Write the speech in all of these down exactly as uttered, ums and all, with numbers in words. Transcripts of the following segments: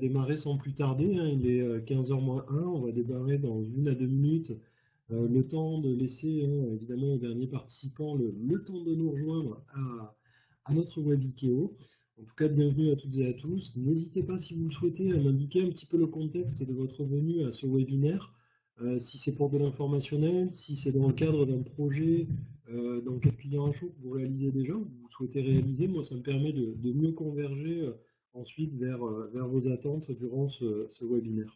démarrer sans plus tarder, hein. Il est quinze heures moins un, on va démarrer dans une à deux minutes. Euh, le temps de laisser hein, évidemment aux derniers participants le, le temps de nous rejoindre à, à notre webikeo. En tout cas, bienvenue à toutes et à tous. N'hésitez pas, si vous le souhaitez, à m'indiquer un petit peu le contexte de votre venue à ce webinaire. Euh, si c'est pour de l'informationnel, si c'est dans le cadre d'un projet euh, d'enquête client à chaud que vous réalisez déjà, ou que vous souhaitez réaliser, moi ça me permet de, de mieux converger euh, ensuite vers, euh, vers vos attentes durant ce, ce webinaire.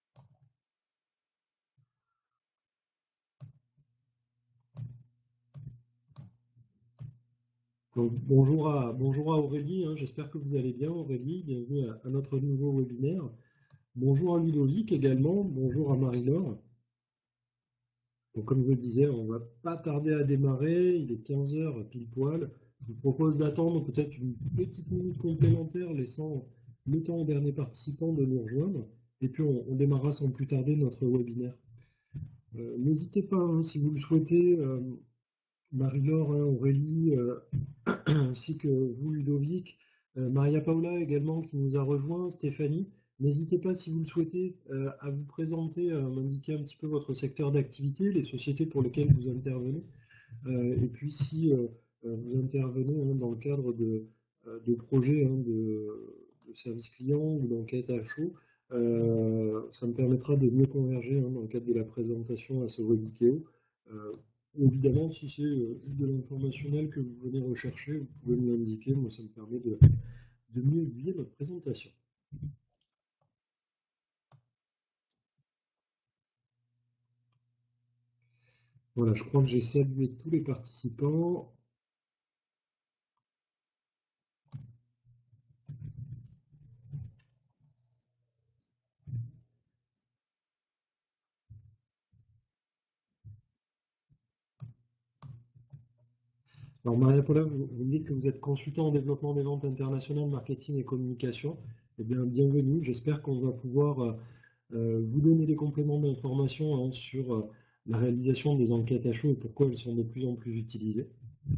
Donc, bonjour, à, bonjour à Aurélie, hein, j'espère que vous allez bien Aurélie, bienvenue à, à notre nouveau webinaire. Bonjour à Ludovic également, bonjour à Marie-Laure. Donc, comme je le disais, on ne va pas tarder à démarrer, il est quinze heures pile poil. Je vous propose d'attendre peut-être une petite minute complémentaire, laissant le temps aux derniers participants de nous rejoindre. Et puis on, on démarrera sans plus tarder notre webinaire. Euh, N'hésitez pas, hein, si vous le souhaitez, euh, Marie-Laure, hein, Aurélie, euh, ainsi que vous Ludovic, euh, Maria Paula également qui nous a rejoint, Stéphanie. N'hésitez pas, si vous le souhaitez, euh, à vous présenter, à m'indiquer un petit peu votre secteur d'activité, les sociétés pour lesquelles vous intervenez. Euh, et puis si euh, vous intervenez hein, dans le cadre de, de projets hein, de, de service client ou d'enquête à chaud, euh, ça me permettra de mieux converger hein, dans le cadre de la présentation à ce webikeo. Euh, évidemment, si c'est euh, juste de l'informationnel que vous venez rechercher, vous pouvez me l'indiquer, moi ça me permet de, de mieux aiguiller notre présentation. Voilà, je crois que j'ai salué tous les participants. Alors Maria-Paula, vous, vous me dites que vous êtes consultant en développement des ventes internationales, marketing et communication. Eh bien, bienvenue. J'espère qu'on va pouvoir euh, euh, vous donner des compléments d'information hein, sur euh, la réalisation des enquêtes à chaud et pourquoi elles sont de plus en plus utilisées.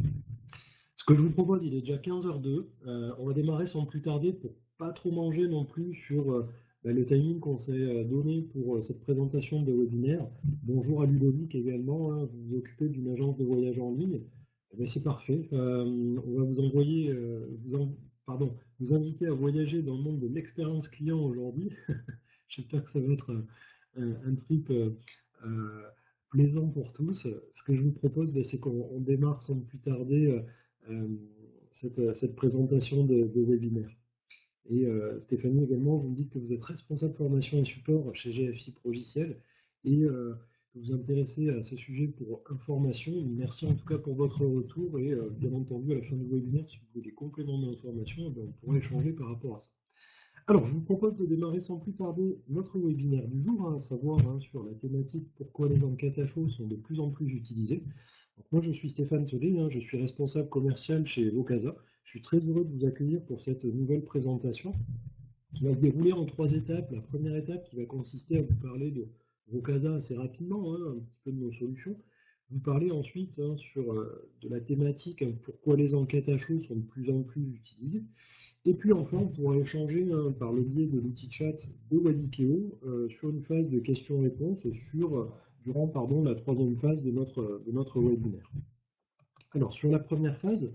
Ce que je vous propose, il est déjà quinze heures deux. Euh, on va démarrer sans plus tarder pour pas trop manger non plus sur euh, bah, le timing qu'on s'est euh, donné pour euh, cette présentation de webinaire. Bonjour à Ludovic également, hein, vous vous occupez d'une agence de voyage en ligne. Eh c'est parfait. Euh, on va vous envoyer, euh, vous, en, pardon, vous inviter à voyager dans le monde de l'expérience client aujourd'hui. J'espère que ça va être un, un trip euh, euh, plaisant pour tous. Ce que je vous propose, ben, c'est qu'on démarre sans plus tarder euh, euh, cette, cette, présentation de, de webinaire. Et euh, Stéphanie également, vous me dites que vous êtes responsable formation et support chez G F I Progiciel et euh, que vous vous intéressez à ce sujet pour information. Merci en tout cas pour votre retour et euh, bien entendu à la fin du webinaire, si vous voulez des compléments d'information, ben, on pourra échanger par rapport à ça. Alors, je vous propose de démarrer sans plus tarder notre webinaire du jour, hein, à savoir hein, sur la thématique pourquoi les enquêtes à chaud sont de plus en plus utilisées. Donc, moi, je suis Stéphane Tolé, hein, je suis responsable commercial chez Vocasa. Je suis très heureux de vous accueillir pour cette nouvelle présentation qui va se dérouler en trois étapes. La première étape qui va consister à vous parler de Vocasa assez rapidement, hein, un petit peu de nos solutions. Vous parlez ensuite hein, sur euh, de la thématique hein, pourquoi les enquêtes à chaud sont de plus en plus utilisées. Et puis enfin, on pourra échanger hein, par le biais de l'outil chat de webikeo euh, sur une phase de questions-réponses sur, euh, durant pardon, la troisième phase de notre, de notre webinaire. Alors, sur la première phase,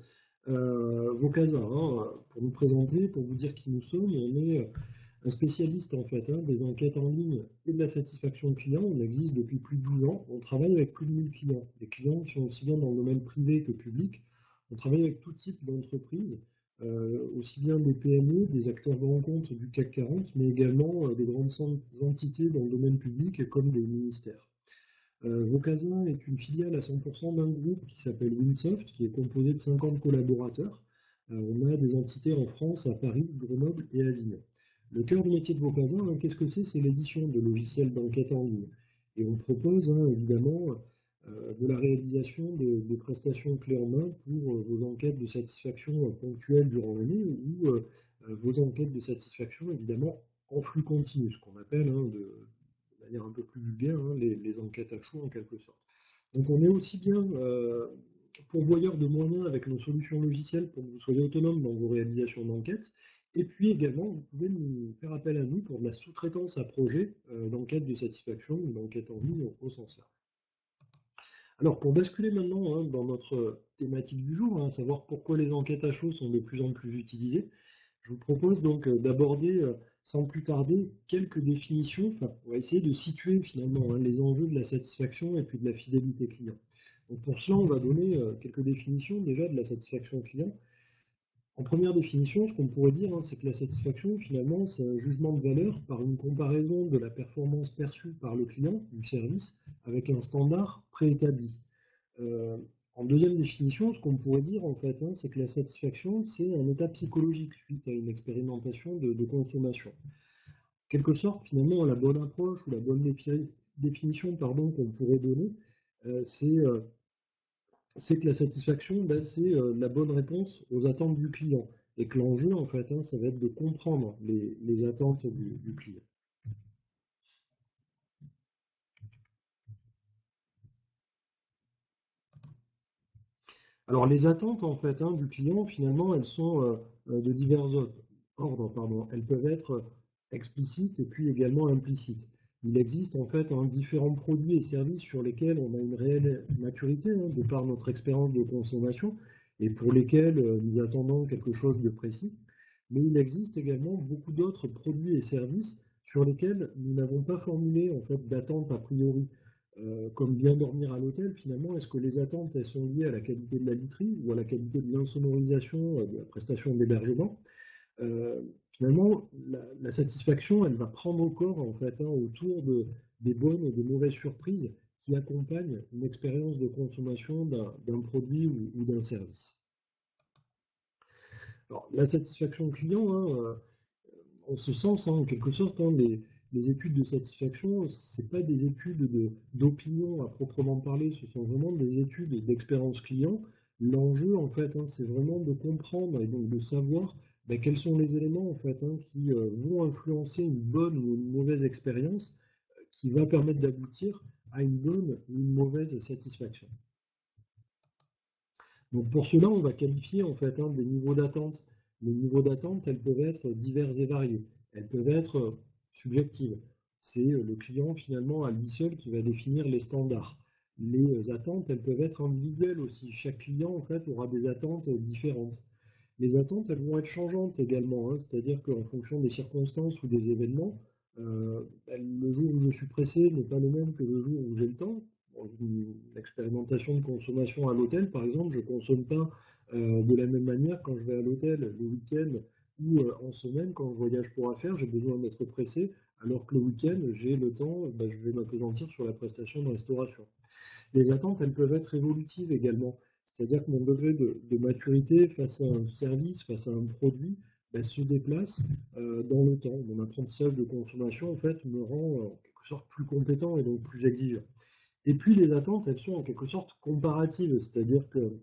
euh, Vocasa, hein, pour nous présenter, pour vous dire qui nous sommes, on est un spécialiste en fait hein, des enquêtes en ligne et de la satisfaction client. On existe depuis plus de douze ans. On travaille avec plus de mille clients. Les clients qui sont aussi bien dans le domaine privé que public. On travaille avec tout type d'entreprises. Euh, aussi bien des P M E, des acteurs grands comptes du C A C quarante, mais également euh, des grandes entités dans le domaine public comme des ministères. Euh, Vocasa est une filiale à cent pour cent d'un groupe qui s'appelle Winsoft, qui est composé de cinquante collaborateurs. Euh, on a des entités en France, à Paris, Grenoble et Avignon. Le cœur du métier de Vocasa, hein, qu'est-ce que c'est? C'est l'édition de logiciels d'enquête en ligne. Et on propose hein, évidemment euh, de la réalisation de, de prestations clés en main pour euh, vos enquêtes de satisfaction euh, ponctuelles durant l'année ou euh, vos enquêtes de satisfaction évidemment en flux continu, ce qu'on appelle hein, de, de manière un peu plus vulgaire hein, les, les enquêtes à chaud en quelque sorte. Donc on est aussi bien euh, pourvoyeur de moyens avec nos solutions logicielles pour que vous soyez autonome dans vos réalisations d'enquête Et puis également, vous pouvez nous faire appel à nous pour de la sous-traitance à projet euh, d'enquête de satisfaction ou d'enquête en ligne au, au sens large. Alors, pour basculer maintenant hein, dans notre thématique du jour, hein, savoir pourquoi les enquêtes à chaud sont de plus en plus utilisées, je vous propose donc euh, d'aborder euh, sans plus tarder quelques définitions. Enfin, on va essayer de situer finalement hein, les enjeux de la satisfaction et puis de la fidélité client. Donc pour cela, on va donner euh, quelques définitions déjà de la satisfaction client. En première définition, ce qu'on pourrait dire, hein, c'est que la satisfaction, finalement, c'est un jugement de valeur par une comparaison de la performance perçue par le client du service avec un standard préétabli. Euh, en deuxième définition, ce qu'on pourrait dire, en fait, hein, c'est que la satisfaction, c'est un état psychologique suite à une expérimentation de, de consommation. En quelque sorte, finalement, la bonne approche ou la bonne définition pardon, qu'on pourrait donner, euh, c'est euh, c'est que la satisfaction, ben, c'est euh, la bonne réponse aux attentes du client. Et que l'enjeu, en fait, hein, ça va être de comprendre les, les attentes du, du client. Alors, les attentes, en fait, hein, du client, finalement, elles sont euh, de divers ordres. Pardon. Elles peuvent être explicites et puis également implicites. Il existe, en fait, hein, différents produits et services sur lesquels on a une réelle maturité, hein, de par notre expérience de consommation, et pour lesquels euh, nous attendons quelque chose de précis. Mais il existe également beaucoup d'autres produits et services sur lesquels nous n'avons pas formulé en fait, d'attente a priori. Euh, comme bien dormir à l'hôtel, finalement, est-ce que les attentes elles sont liées à la qualité de la literie ou à la qualité de l'insonorisation euh, de la prestation d'hébergement? euh, Finalement, la, la, satisfaction, elle va prendre corps en fait, hein, autour de, des bonnes et des mauvaises surprises qui accompagnent une expérience de consommation d'un produit ou, ou d'un service. Alors, la satisfaction client, hein, euh, en ce sens, hein, en quelque sorte, hein, les, les, études de satisfaction, ce n'est pas des études d'opinion à proprement parler, ce sont vraiment des études d'expérience client. L'enjeu, en fait, hein, c'est vraiment de comprendre et donc de savoir ben, quels sont les éléments en fait, hein, qui euh, vont influencer une bonne ou une mauvaise expérience euh, qui va permettre d'aboutir à une bonne ou une mauvaise satisfaction. Donc pour cela, on va qualifier en fait hein, des niveaux d'attente. Les niveaux d'attente, elles peuvent être divers et variés. Elles peuvent être subjectives. C'est le client finalement à lui seul qui va définir les standards. Les attentes, elles peuvent être individuelles aussi. Chaque client en fait aura des attentes différentes. Les attentes, elles vont être changeantes également, hein, c'est-à-dire qu'en fonction des circonstances ou des événements, euh, le jour où je suis pressé n'est pas le même que le jour où j'ai le temps. Dans une expérimentation de consommation à l'hôtel, par exemple, je ne consomme pas euh, de la même manière quand je vais à l'hôtel le week-end ou euh, en semaine, quand je voyage pour affaires, j'ai besoin d'être pressé, alors que le week-end, j'ai le temps, ben, je vais m'appesantir sur la prestation de restauration. Les attentes, elles peuvent être évolutives également. C'est-à-dire que mon degré de, de, maturité face à un service, face à un produit, ben, se déplace euh, dans le temps. Mon apprentissage de consommation, en fait, me rend en quelque sorte plus compétent et donc plus exigeant. Et puis les attentes, elles sont en quelque sorte comparatives, c'est-à-dire que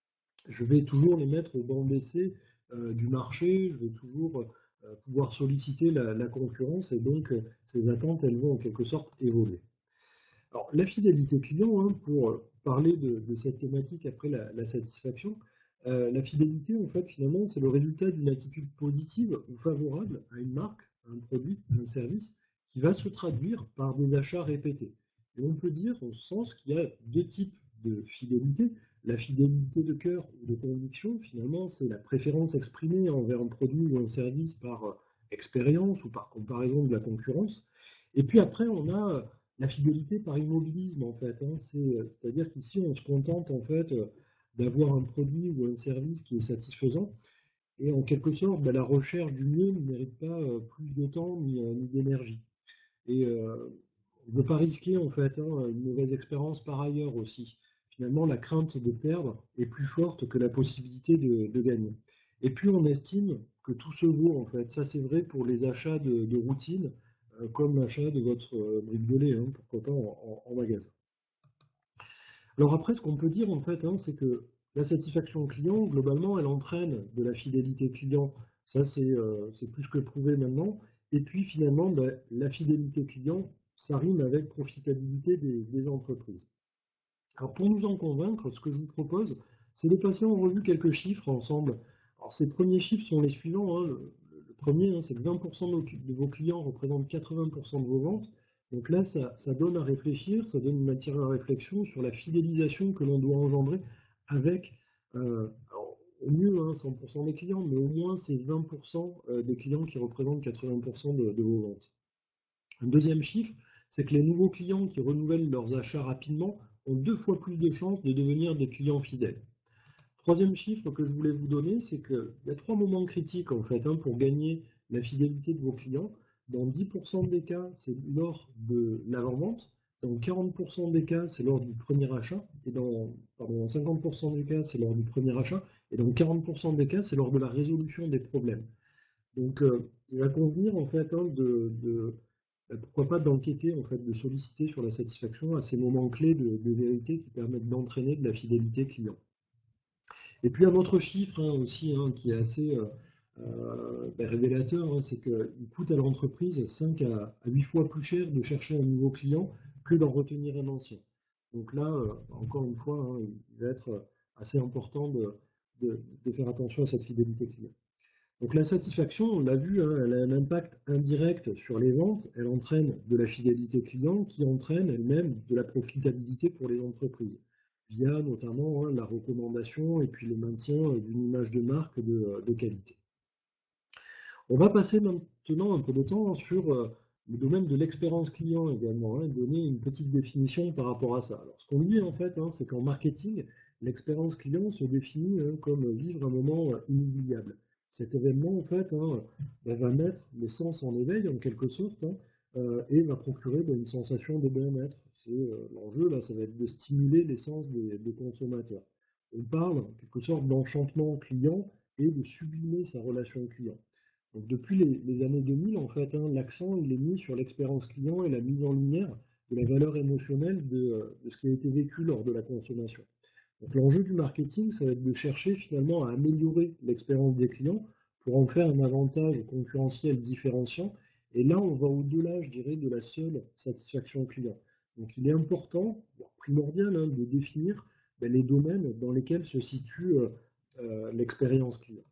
je vais toujours les mettre au banc d'essai euh, du marché, je vais toujours euh, pouvoir solliciter la, la, concurrence, et donc euh, ces attentes, elles vont en quelque sorte évoluer. Alors, la fidélité client, hein, pour parler de, de, cette thématique après la, la satisfaction, euh, la fidélité, en fait, finalement, c'est le résultat d'une attitude positive ou favorable à une marque, à un produit, à un service, qui va se traduire par des achats répétés. Et on peut dire, au sens qu'il y a deux types de fidélité. La fidélité de cœur ou de conviction, finalement, c'est la préférence exprimée envers un produit ou un service par expérience ou par comparaison de la concurrence. Et puis après, on a la fidélité par immobilisme, en fait. Hein. C'est-à-dire qu'ici, on se contente, en fait, d'avoir un produit ou un service qui est satisfaisant. Et en quelque sorte, ben, la recherche du mieux ne mérite pas euh, plus de temps ni, euh, ni d'énergie. Et euh, on ne veut pas risquer, en fait, hein, une mauvaise expérience par ailleurs aussi. Finalement, la crainte de perdre est plus forte que la possibilité de, de gagner. Et puis, on estime que tout se vaut, en fait. Ça, c'est vrai pour les achats de, de routine, euh, comme l'achat de votre euh, brique de lait, hein, pourquoi pas en, en, en magasin. Alors après, ce qu'on peut dire, en fait, hein, c'est que la satisfaction client, globalement, elle entraîne de la fidélité client. Ça, c'est euh, plus que prouvé maintenant. Et puis, finalement, ben, la fidélité client, ça rime avec profitabilité des, des entreprises. Alors, pour nous en convaincre, ce que je vous propose, c'est de passer en revue quelques chiffres ensemble. Alors, ces premiers chiffres sont les suivants. Hein. Le, Premier, hein, c'est que vingt pour cent de, nos, de vos clients représentent quatre-vingts pour cent de vos ventes. Donc là, ça, ça donne à réfléchir, ça donne une matière à réflexion sur la fidélisation que l'on doit engendrer avec, euh, alors, au mieux, hein, cent pour cent des clients, mais au moins ces vingt pour cent des clients qui représentent quatre-vingts pour cent de, de vos ventes. Un deuxième chiffre, c'est que les nouveaux clients qui renouvellent leurs achats rapidement ont deux fois plus de chances de devenir des clients fidèles. Troisième chiffre que je voulais vous donner, c'est qu'il y a trois moments critiques en fait hein, pour gagner la fidélité de vos clients. Dans dix pour cent des cas, c'est lors de l'avant-vente. Dans quarante pour cent des cas, c'est lors du premier achat. Et dans, pardon, dans cinquante pour cent des cas, c'est lors du premier achat. Et dans quarante pour cent des cas, c'est lors de la résolution des problèmes. Donc, euh, il va convenir en fait hein, de, de pourquoi pas d'enquêter, en fait, de solliciter sur la satisfaction à ces moments clés de, de vérité qui permettent d'entraîner de la fidélité client. Et puis un autre chiffre hein, aussi hein, qui est assez euh, euh, ben, révélateur, hein, c'est qu'il coûte à l'entreprise cinq à huit fois plus cher de chercher un nouveau client que d'en retenir un ancien. Donc là, euh, encore une fois, hein, il va être assez important de, de, de faire attention à cette fidélité client. Donc la satisfaction, on l'a vu, hein, elle a un impact indirect sur les ventes, elle entraîne de la fidélité client qui entraîne elle-même de la profitabilité pour les entreprises, via notamment hein, la recommandation et puis le maintien d'une image de marque de, de qualité. On va passer maintenant un peu de temps sur euh, le domaine de l'expérience client également, hein, donner une petite définition par rapport à ça. Alors ce qu'on dit en fait, hein, c'est qu'en marketing, l'expérience client se définit hein, comme vivre un moment inoubliable. Cet événement, en fait, hein, va mettre les sens en éveil, en quelque sorte, hein, euh, et va procurer ben, une sensation de bien-être. C'est euh, l'enjeu, là, ça va être de stimuler les sens des, des consommateurs. On parle, en quelque sorte, d'enchantement client et de sublimer sa relation client. Donc, depuis les, les années deux mille, en fait, hein, l'accent il est mis sur l'expérience client et la mise en lumière de la valeur émotionnelle de, de ce qui a été vécu lors de la consommation. Donc l'enjeu du marketing, ça va être de chercher finalement à améliorer l'expérience des clients pour en faire un avantage concurrentiel différenciant. Et là, on va au-delà, je dirais, de la seule satisfaction client. Donc il est important, voire primordial, hein, de définir ben, les domaines dans lesquels se situe euh, euh, l'expérience client.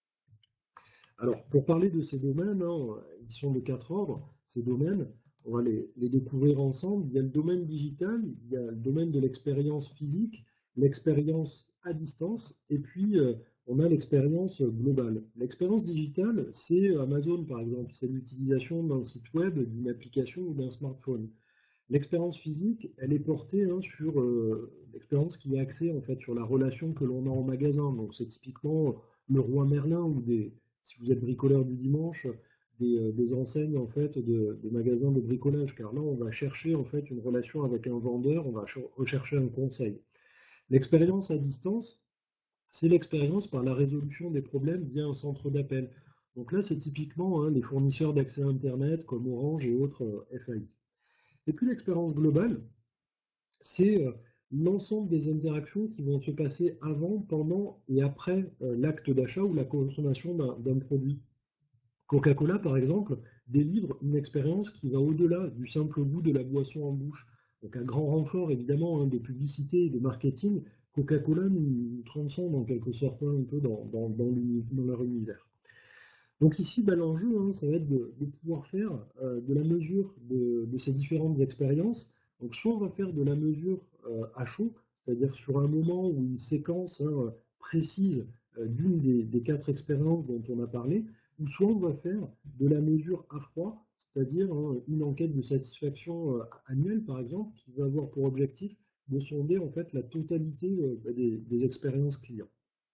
Alors pour parler de ces domaines, hein, ils sont de quatre ordres. Ces domaines, on va les, les découvrir ensemble. Il y a le domaine digital, il y a le domaine de l'expérience physique, l'expérience à distance, et puis euh, on a l'expérience globale. L'expérience digitale, c'est Amazon par exemple, c'est l'utilisation d'un site web, d'une application ou d'un smartphone. L'expérience physique, elle est portée hein, sur euh, l'expérience qui est axée en fait sur la relation que l'on a en magasin. Donc c'est typiquement le Roi Merlin ou des, si vous êtes bricoleur du dimanche, des, euh, des enseignes en fait de, de magasins de bricolage. Car là, on va chercher en fait une relation avec un vendeur, on va rechercher un conseil. L'expérience à distance, c'est l'expérience par la résolution des problèmes via un centre d'appel. Donc là, c'est typiquement hein, les fournisseurs d'accès à Internet comme Orange et autres euh, F A I. Et puis l'expérience globale, c'est euh, l'ensemble des interactions qui vont se passer avant, pendant et après euh, l'acte d'achat ou la consommation d'un produit. Coca-Cola, par exemple, délivre une expérience qui va au-delà du simple goût de la boisson en bouche. Donc un grand renfort, évidemment, hein, de publicité et de marketing, Coca-Cola nous transcende en quelque sorte un peu dans, dans, dans, dans leur univers. Donc ici, bah, l'enjeu, hein, ça va être de, de pouvoir faire euh, de la mesure de, de, ces différentes expériences. Donc soit on va faire de la mesure euh, à chaud, c'est-à-dire sur un moment ou une séquence hein, précise euh, d'une des, des quatre expériences dont on a parlé, ou soit on va faire de la mesure à froid, c'est-à-dire hein, une enquête de satisfaction euh, annuelle, par exemple, qui va avoir pour objectif de sonder en fait la totalité euh, des, des expériences clients.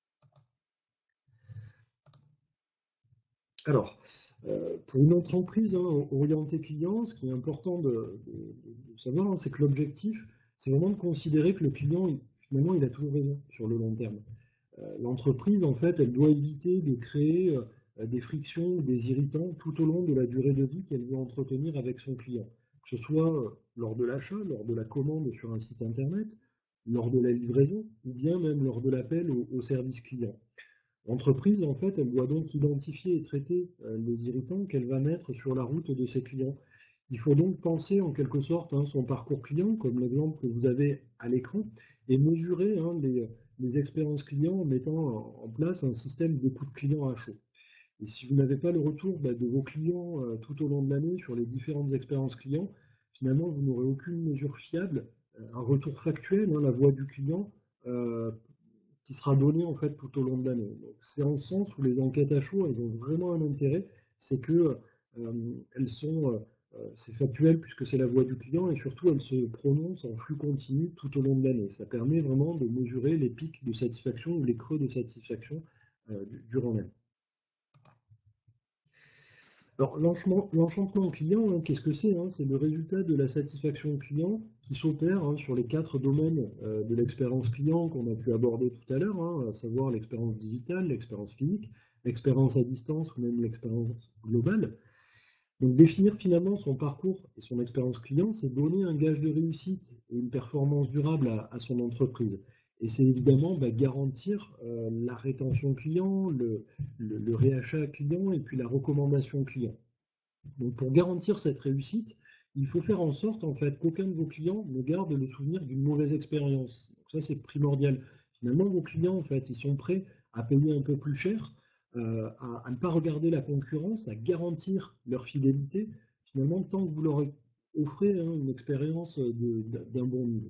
Alors, euh, pour une entreprise hein, orientée client, ce qui est important de, de, de savoir, hein, c'est que l'objectif, c'est vraiment de considérer que le client, finalement, il a toujours raison sur le long terme. Euh, L'entreprise, en fait, elle doit éviter de créer euh, des frictions, des irritants tout au long de la durée de vie qu'elle veut entretenir avec son client. Que ce soit euh, lors de l'achat, lors de la commande sur un site internet, lors de la livraison, ou bien même lors de l'appel au, au service client. L'entreprise, en fait, elle doit donc identifier et traiter euh, les irritants qu'elle va mettre sur la route de ses clients. Il faut donc penser en quelque sorte hein, son parcours client, comme l'exemple que vous avez à l'écran, et mesurer hein, les, les expériences clients en mettant en place un système d'écoute client à chaud. Et si vous n'avez pas le retour bah, de vos clients euh, tout au long de l'année sur les différentes expériences clients, finalement, vous n'aurez aucune mesure fiable, euh, un retour factuel, hein, la voix du client, euh, qui sera donnée en fait tout au long de l'année. C'est en ce sens où les enquêtes à chaud, elles ont vraiment un intérêt, c'est que euh, elles sont, euh, c'est factuel puisque c'est la voix du client et surtout elles se prononcent en flux continu tout au long de l'année. Ça permet vraiment de mesurer les pics de satisfaction ou les creux de satisfaction euh, durant l'année. Alors, l'enchantement client, hein, qu'est-ce que c'est hein? C'est le résultat de la satisfaction client qui s'opère hein, sur les quatre domaines euh, de l'expérience client qu'on a pu aborder tout à l'heure, hein, à savoir l'expérience digitale, l'expérience physique, l'expérience à distance ou même l'expérience globale. Donc, définir finalement son parcours et son expérience client, c'est donner un gage de réussite et une performance durable à, à son entreprise. Et c'est évidemment bah, garantir euh, la rétention client, le, le, le réachat client et puis la recommandation client. Donc pour garantir cette réussite, il faut faire en sorte en fait qu'aucun de vos clients ne garde le souvenir d'une mauvaise expérience. Donc ça c'est primordial. Finalement vos clients en fait ils sont prêts à payer un peu plus cher, euh, à, à ne pas regarder la concurrence, à garantir leur fidélité. Finalement tant que vous leur offrez hein, une expérience d'un bon niveau.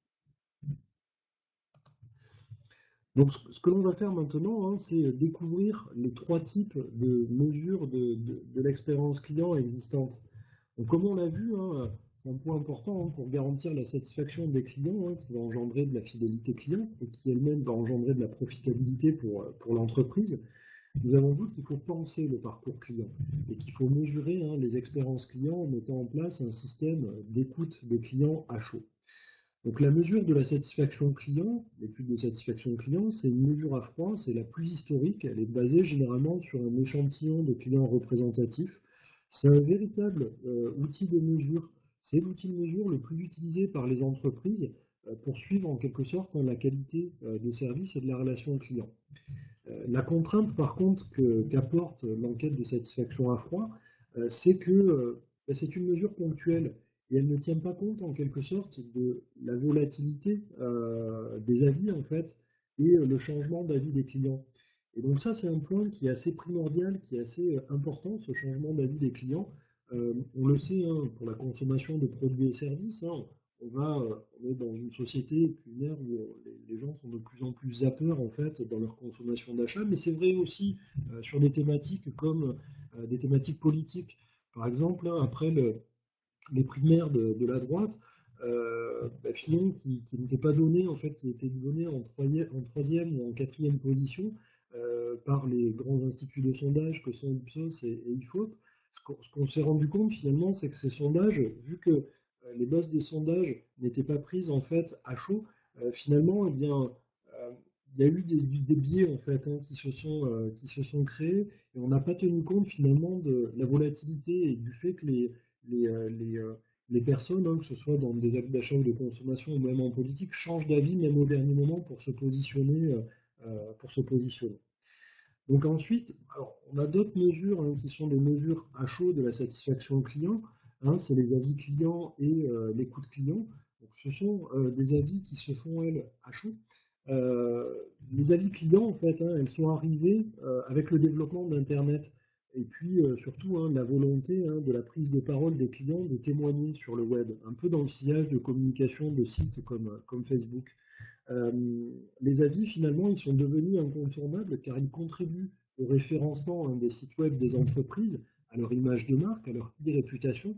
Donc, ce que l'on va faire maintenant, hein, c'est découvrir les trois types de mesures de, de, de l'expérience client existante. Donc, comme on l'a vu, hein, c'est un point important hein, pour garantir la satisfaction des clients, hein, qui va engendrer de la fidélité client et qui elle-même va engendrer de la profitabilité pour, pour l'entreprise. Nous avons vu qu'il faut penser le parcours client et qu'il faut mesurer hein, les expériences clients en mettant en place un système d'écoute des clients à chaud. Donc la mesure de la satisfaction client, l'étude de satisfaction client, c'est une mesure à froid, c'est la plus historique, elle est basée généralement sur un échantillon de clients représentatifs. C'est un véritable euh, outil de mesure, c'est l'outil de mesure le plus utilisé par les entreprises euh, pour suivre en quelque sorte hein, la qualité euh, de service et de la relation client. Euh, la contrainte par contre qu'apporte l'enquête de satisfaction à froid, euh, c'est que euh, c'est une mesure ponctuelle et elle ne tient pas compte en quelque sorte de la volatilité euh, des avis en fait et euh, le changement d'avis des clients. Et donc ça c'est un point qui est assez primordial, qui est assez important, ce changement d'avis des clients. Euh, on le sait hein, pour la consommation de produits et services, hein, on, va, euh, on est dans une société et puis une ère où les, les gens sont de plus en plus zappeurs en fait dans leur consommation d'achat, mais c'est vrai aussi euh, sur des thématiques comme euh, des thématiques politiques. Par exemple, hein, après le, les primaires de, de la droite, euh, bah, Fillon qui, qui n'était pas donné, en fait, qui était donné en, troisième, en troisième ou en quatrième position euh, par les grands instituts de sondage que sont Ipsos et, et I F O P. Ce qu'on, ce qu'on s'est rendu compte finalement, c'est que ces sondages, vu que euh, les bases des sondages n'étaient pas prises en fait à chaud, euh, finalement, eh bien, euh, il y a eu des, des biais en fait hein, qui, se sont, euh, qui se sont créés et on n'a pas tenu compte finalement de la volatilité et du fait que les, les, euh, les, euh, les personnes, hein, que ce soit dans des actes d'achat ou de consommation ou même en politique, changent d'avis même au dernier moment pour se positionner. Euh, euh, pour se positionner. Donc ensuite, alors, on a d'autres mesures hein, qui sont des mesures à chaud de la satisfaction client. Hein, c'est les avis clients et euh, l'écoute client. Donc, ce sont euh, des avis qui se font, elles, à chaud. Euh, les avis clients, en fait, hein, elles sont arrivées euh, avec le développement d'Internet. Et puis, euh, surtout, hein, la volonté hein, de la prise de parole des clients de témoigner sur le web, un peu dans le sillage de communication de sites comme, comme Facebook. Euh, les avis, finalement, ils sont devenus incontournables car ils contribuent au référencement hein, des sites web des entreprises, à leur image de marque, à leur réputation.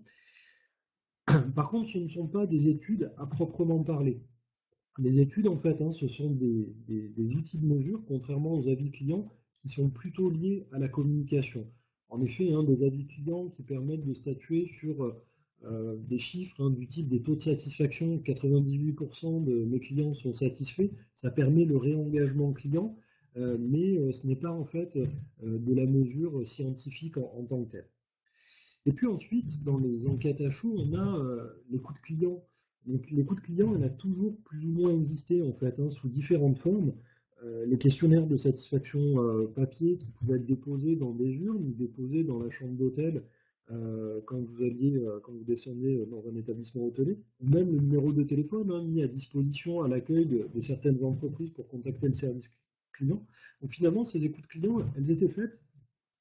Par contre, ce ne sont pas des études à proprement parler. Les études, en fait, hein, ce sont des, des, des outils de mesure, contrairement aux avis clients, qui sont plutôt liés à la communication. En effet, hein, des avis clients qui permettent de statuer sur euh, des chiffres hein, du type des taux de satisfaction, quatre-vingt-dix-huit pour cent de mes clients sont satisfaits, ça permet le réengagement client, euh, mais euh, ce n'est pas en fait euh, de la mesure scientifique en, en tant que telle. Et puis ensuite, dans les enquêtes à chaud, on a euh, l'écoute client. Donc l'écoute client, elle a toujours plus ou moins existé en fait, hein, sous différentes formes. Euh, les questionnaires de satisfaction euh, papier qui pouvaient être déposés dans des urnes ou déposés dans la chambre d'hôtel euh, quand vous alliez, euh, quand vous descendiez dans un établissement hôtelier, ou même le numéro de téléphone hein, mis à disposition à l'accueil de, de certaines entreprises pour contacter le service client. Donc finalement, ces écoutes clients, elles étaient faites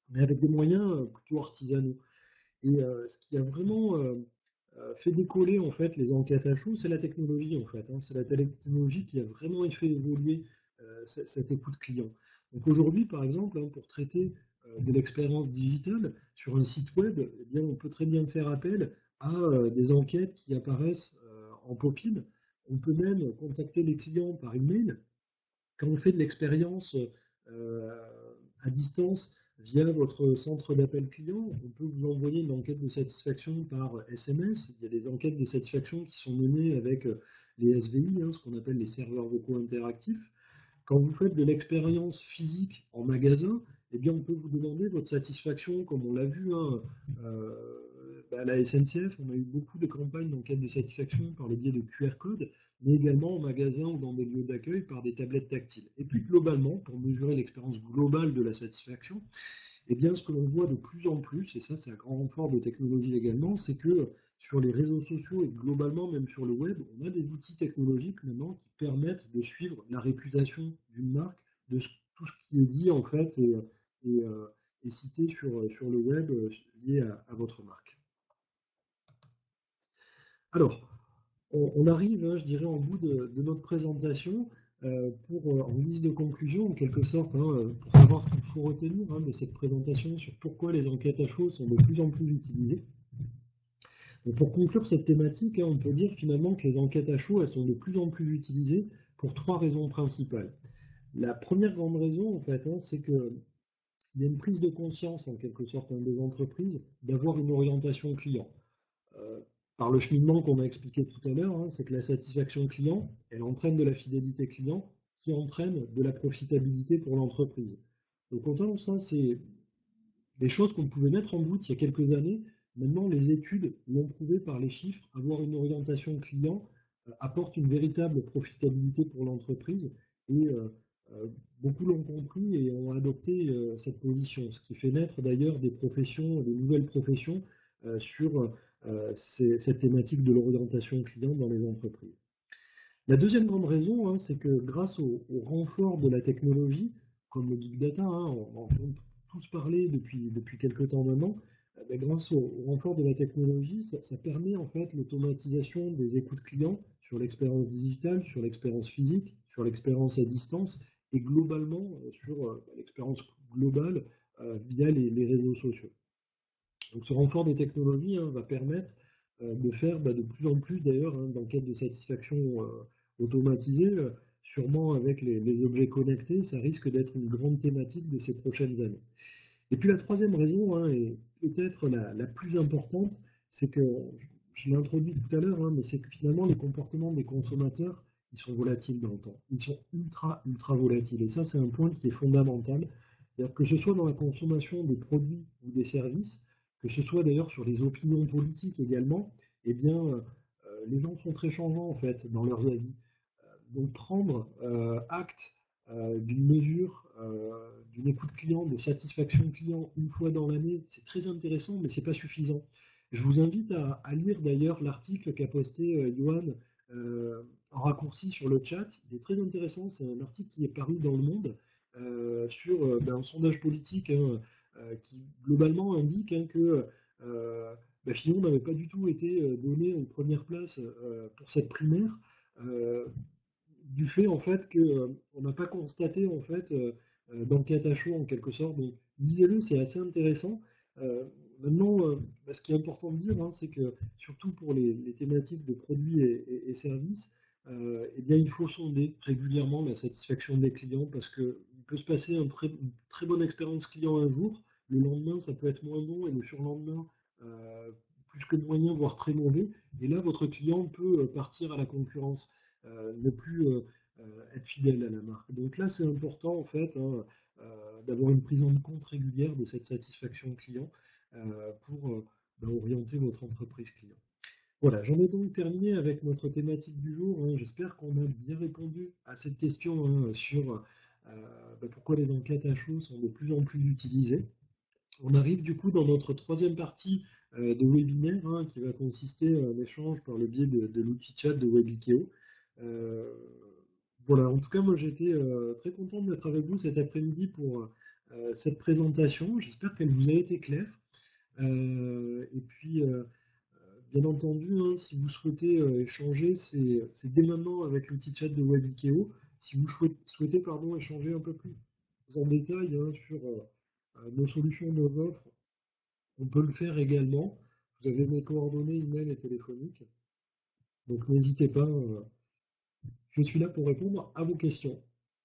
mais avec des moyens plutôt artisanaux. Et euh, ce qui a vraiment euh, euh, fait décoller en fait les enquêtes à chaud, c'est la technologie en fait, hein. C'est la technologie qui a vraiment fait évoluer euh, cette écoute client. Donc aujourd'hui, par exemple, hein, pour traiter euh, de l'expérience digitale sur un site web, eh bien, on peut très bien faire appel à euh, des enquêtes qui apparaissent euh, en pop-in. On peut même contacter les clients par email quand on fait de l'expérience euh, à distance via votre centre d'appel client, on peut vous envoyer une enquête de satisfaction par S M S. Il y a des enquêtes de satisfaction qui sont menées avec les S V I, hein, ce qu'on appelle les serveurs vocaux interactifs. Quand vous faites de l'expérience physique en magasin, eh bien, on peut vous demander votre satisfaction, comme on l'a vu hein, euh, bah, à la S N C F. On a eu beaucoup de campagnes d'enquête de satisfaction par le biais de Q R codes, mais également en magasin ou dans des lieux d'accueil par des tablettes tactiles. Et puis globalement, pour mesurer l'expérience globale de la satisfaction, eh bien, ce que l'on voit de plus en plus, et ça c'est un grand renfort de technologie également, c'est que sur les réseaux sociaux et globalement même sur le web, on a des outils technologiques maintenant qui permettent de suivre la réputation d'une marque, de tout ce qui est dit en fait et, et, euh, et cité sur, sur le web euh, lié à, à votre marque. Alors, on, on arrive, hein, je dirais, en bout de, de notre présentation. Euh, pour, euh, en guise de conclusion, en quelque sorte, hein, pour savoir ce qu'il faut retenir hein, de cette présentation sur pourquoi les enquêtes à chaud sont de plus en plus utilisées. Et pour conclure cette thématique, hein, on peut dire finalement que les enquêtes à chaud elles sont de plus en plus utilisées pour trois raisons principales. La première grande raison, en fait, hein, c'est qu'il y a une prise de conscience, en quelque sorte, hein, des entreprises d'avoir une orientation client. Euh, par le cheminement qu'on a expliqué tout à l'heure, hein, c'est que la satisfaction client, elle entraîne de la fidélité client, qui entraîne de la profitabilité pour l'entreprise. Donc autant ça, c'est des choses qu'on pouvait mettre en doute il y a quelques années. Maintenant, les études l'ont prouvé par les chiffres, avoir une orientation client euh, apporte une véritable profitabilité pour l'entreprise et euh, euh, beaucoup l'ont compris et ont adopté euh, cette position, ce qui fait naître d'ailleurs des professions, des nouvelles professions euh, sur euh, ces, cette thématique de l'orientation client dans les entreprises. La deuxième grande raison, hein, c'est que grâce au, au, renfort de la technologie, comme le big data, hein, on, on entend tous parler depuis, depuis quelques temps maintenant, eh grâce au, au, renfort de la technologie, ça, ça permet en fait l'automatisation des écoutes clients sur l'expérience digitale, sur l'expérience physique, sur l'expérience à distance et globalement sur euh, l'expérience globale euh, via les, les, réseaux sociaux. Donc ce renfort des technologies hein, va permettre euh, de faire bah, de plus en plus d'ailleurs hein, d'enquêtes de satisfaction euh, automatisées, euh, sûrement avec les, les objets connectés, ça risque d'être une grande thématique de ces prochaines années. Et puis la troisième raison, hein, et peut-être la, la, plus importante, c'est que, je l'ai introduit tout à l'heure, hein, mais c'est que finalement les comportements des consommateurs, ils sont volatiles dans le temps. Ils sont ultra, ultra volatiles. Et ça, c'est un point qui est fondamental. C'est-à-dire que ce soit dans la consommation des produits ou des services, que ce soit d'ailleurs sur les opinions politiques également, eh bien, euh, les gens sont très changeants en fait dans leurs avis. Donc prendre euh, acte euh, d'une mesure, euh, d'une écoute client, de satisfaction client une fois dans l'année, c'est très intéressant, mais c'est pas suffisant. Je vous invite à, à lire d'ailleurs l'article qu'a posté euh, Johan euh, en raccourci sur le chat. Il est très intéressant, c'est un article qui est paru dans Le Monde euh, sur euh, ben, un sondage politique hein, euh, qui globalement indique hein, que euh, ben, Fillon n'avait pas du tout été donné une première place euh, pour cette primaire. Euh, du fait en fait que euh, on n'a pas constaté en fait euh, euh, d'enquête à chaud en quelque sorte. Donc lisez-le, c'est assez intéressant. Euh, maintenant, euh, bah, ce qui est important de dire, hein, c'est que surtout pour les, les thématiques de produits et, et, et services, euh, eh bien, il faut sonder régulièrement la satisfaction des clients parce qu'il peut se passer un très, une très bonne expérience client un jour, le lendemain ça peut être moins bon et le surlendemain euh, plus que moyen, voire très mauvais. Et là, votre client peut euh, partir à la concurrence. Euh, ne plus euh, euh, être fidèle à la marque. Donc là, c'est important en fait hein, euh, d'avoir une prise en compte régulière de cette satisfaction client euh, pour euh, bah, orienter votre entreprise client. Voilà, j'en ai donc terminé avec notre thématique du jour. Hein. J'espère qu'on a bien répondu à cette question hein, sur euh, bah, pourquoi les enquêtes à chaud sont de plus en plus utilisées. On arrive du coup dans notre troisième partie euh, de webinaire hein, qui va consister en échange par le biais de, de l'outil chat de Webikeo. Euh, voilà, en tout cas, moi j'étais euh, très content d'être avec vous cet après-midi pour euh, cette présentation. J'espère qu'elle vous a été claire. Euh, et puis, euh, bien entendu, hein, si vous souhaitez euh, échanger, c'est c'est dès maintenant avec l'outil chat de Webikeo. Si vous souhaitez, souhaitez, pardon, échanger un peu plus en détail hein, sur euh, nos solutions, nos offres, on peut le faire également. Vous avez mes coordonnées email et téléphoniques. Donc n'hésitez pas, euh, je suis là pour répondre à vos questions.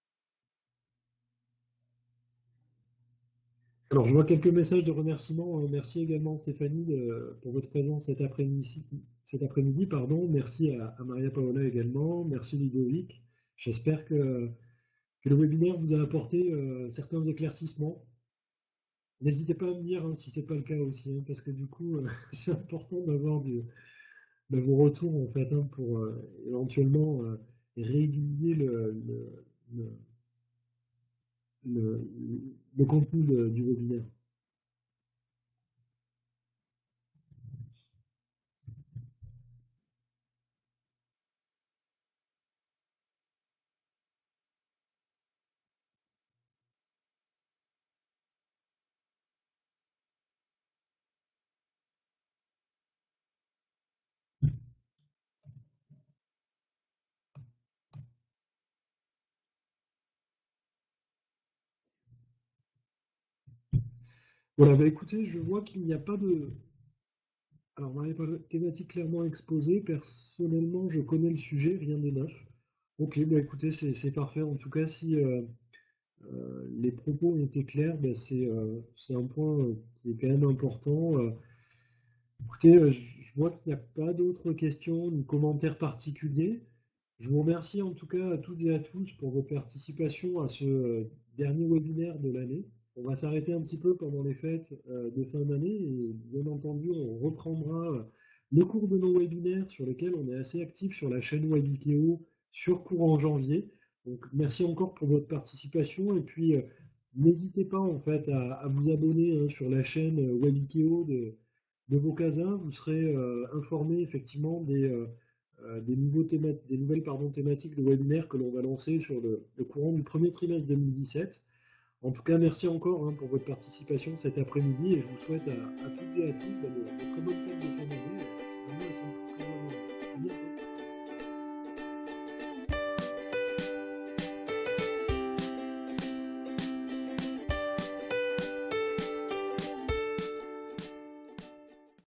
Alors je vois quelques messages de remerciements. Euh, Merci également Stéphanie de- pour votre présence cet après-midi. Cet après-midi, pardon. Merci à, à Maria Paola également. Merci Ludovic. J'espère que, que le webinaire vous a apporté euh, certains éclaircissements. N'hésitez pas à me dire hein, si ce n'est pas le cas aussi, hein, parce que du coup, euh, c'est important d'avoir du- de vos retours en fait, hein, pour euh, éventuellement euh, réguler le, le, le, le- le contenu de- du webinaire. Voilà, bah écoutez, je vois qu'il n'y a pas de. Alors, on n'avait pas de thématique clairement exposée. Personnellement, je connais le sujet, rien de neuf. Ok, bah écoutez, c'est c'est parfait. En tout cas, si euh, euh, les propos ont été clairs, bah, c'est euh, c'est un point euh, qui est quand même important. Euh, écoutez, euh, je je vois qu'il n'y a pas d'autres questions ni commentaires particuliers. Je vous remercie en tout cas à toutes et à tous pour votre participation à ce euh, dernier webinaire de l'année. On va s'arrêter un petit peu pendant les fêtes euh, de fin d'année et bien entendu on reprendra euh, le cours de nos webinaires sur lesquels on est assez actif sur la chaîne Webikeo sur courant janvier. Donc merci encore pour votre participation et puis euh, n'hésitez pas en fait à, à vous abonner hein, sur la chaîne euh, Webikeo de, de Bocasa. Vous serez euh, informé effectivement des euh, euh, des, nouveaux théma- des nouvelles pardon, thématiques de webinaire que l'on va lancer sur le, le courant du premier trimestre deux mille dix-sept. En tout cas, merci encore hein, pour votre participation cet après-midi et je vous souhaite à, à toutes et à tous bah, de, de très bonnes fêtes de